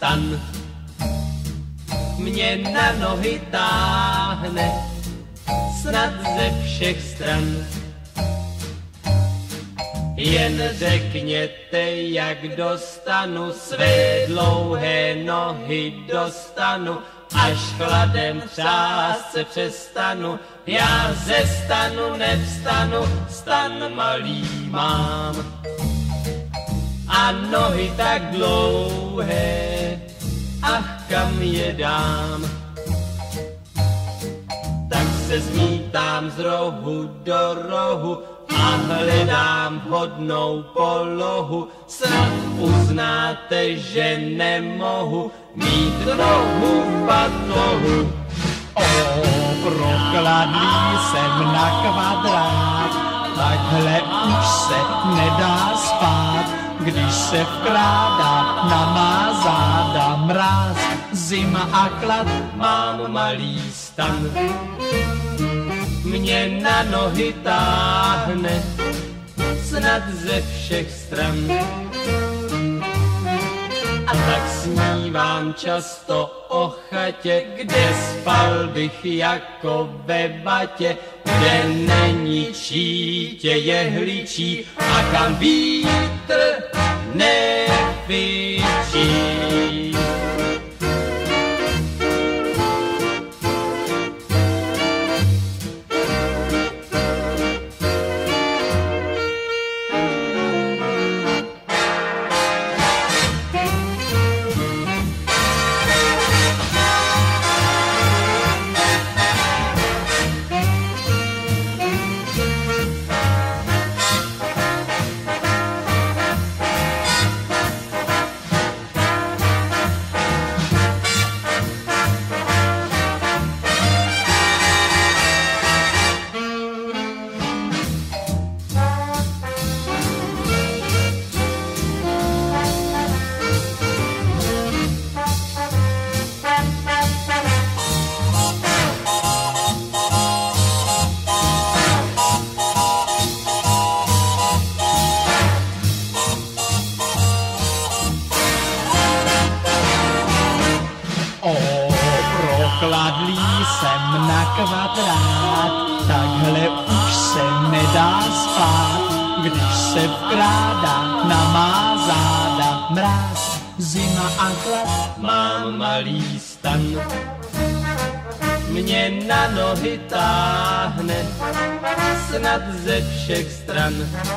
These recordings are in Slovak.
stan. Mě na nohy táhne snad ze všech stran. Jen řekněte, jak dostanu své dlouhé nohy dostanu, až chladem třást se přestanu. Já ze stanu nevstanu, stan malý mám a nohy tak dlouhé, ach kam je dám. Tak se zmítám z rohu do rohu a hledám vhodnou polohu. Snad uznáte, že nemohu mít nohu v batohu. Prokladlý jsem na kvadrát, takhle už se nedá spát, když se vkrádá na má záda mráz, zima a chlad. Mám malý stan, mě na nohy táhne snad ze všech stran. A tak snívám často o chatě, kde spal bych jako ve vatě, kde není čítě jehličí a kam vítr nevyčí. Prokladlý jsem na kvadrát, takhle už se nedá spát, když se vkrádá na má záda mráz, zima a chlad. Mám malý stan, mě na nohy táhne snad ze všech stran.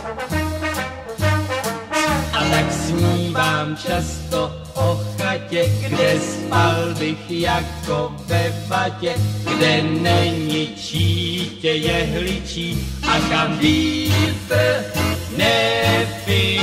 A tak snívám často o chatě, kde spal bych jako ve vatě, kde není čítě jehličí a kam vítr nevyčí.